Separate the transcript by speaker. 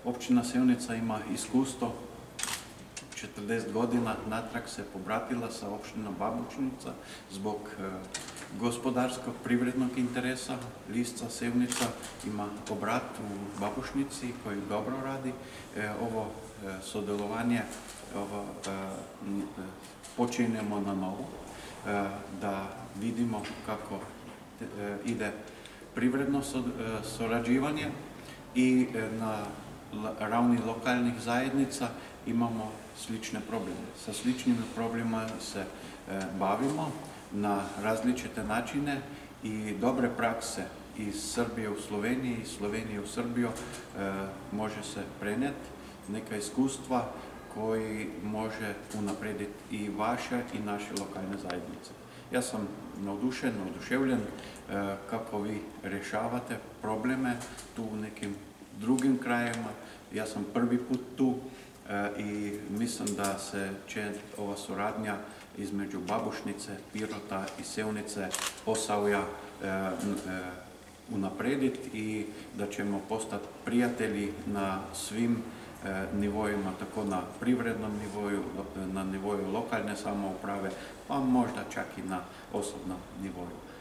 Speaker 1: Općina Sevnica ima iskustvo, 40 godina natrag se pobratila sa opštinom Babušnica zbog gospodarskog privrednog interesa. Lisca Sevnica ima obrat u Babušnici koji dobro radi. Ovo sodelovanje počinjemo na novo, da vidimo kako ide privredno surađivanje i na ravni lokalnih zajednica imamo slične probleme. Sa sličnim problemima se bavimo na različite načine i dobre prakse iz Srbije u Sloveniji i Slovenije u Srbiju može se prenijeti neka iskustva koji može unaprediti i vaše i naše lokalne zajednice. Ja sam oduševljen kako vi rješavate probleme tu u nekim drugim krajevima. Ja sam prvi put tu i mislim da se će ova suradnja između Babušnice, Pirota i Sevnice, Posavja unaprediti i da ćemo postati prijatelji na svim nivoima, tako na privrednom nivoju, na nivoju lokalne samouprave, pa možda čak i na osobnom nivoju.